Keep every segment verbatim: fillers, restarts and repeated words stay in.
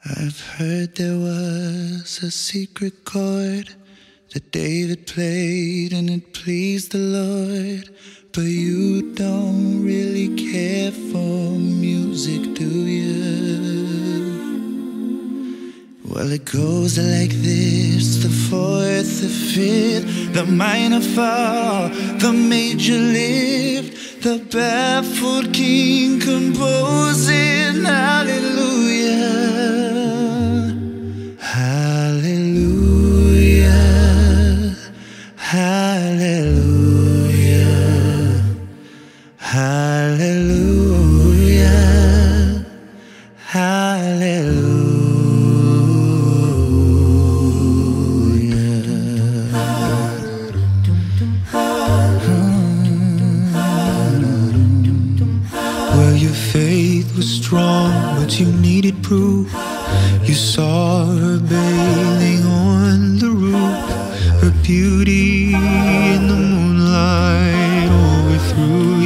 I've heard there was a secret chord that David played and it pleased the Lord. But you don't really care for music, do you? Well, it goes like this: the fourth, the fifth, the minor fall, the major lift, the baffled king composing hallelujah, hallelujah, hallelujah, hallelujah, hallelujah. Faith was strong, but you needed proof. You saw her bathing on the roof, her beauty in the moonlight overthrew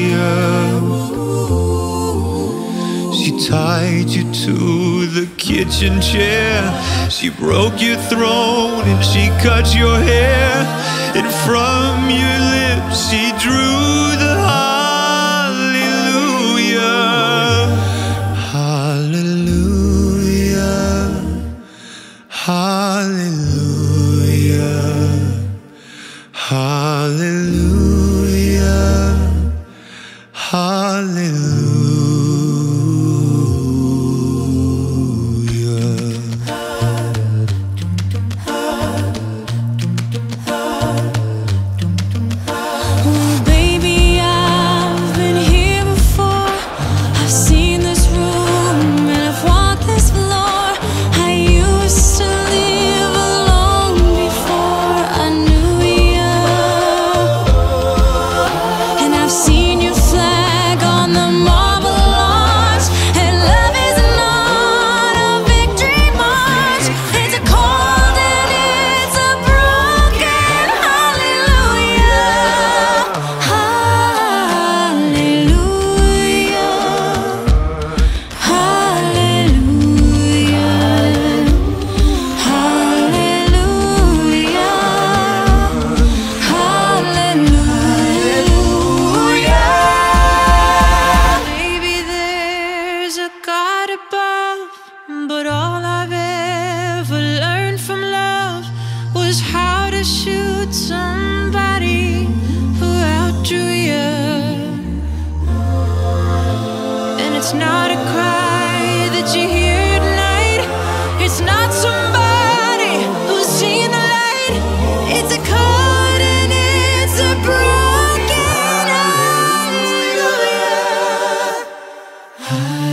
you. She tied you to the kitchen chair, she broke your throne and she cut your hair, and from your lips she drew the heart. Hallelujah, hallelujah, hallelujah. Oh, baby, I've been here before. I've seen this room and I've walked this floor. I used to live alone before I knew you, and I've seen your flag on the marble arch. And love is not a victory march, it's a cold and it's a broken hallelujah, hallelujah, hallelujah, hallelujah, hallelujah. Maybe there's a God above, but all I've ever learned from love was how to shoot somebody who outdrew you. And it's not a cry that you hear at night, it's not somebody who's seen the light, it's a code and it's a broken hallelujah.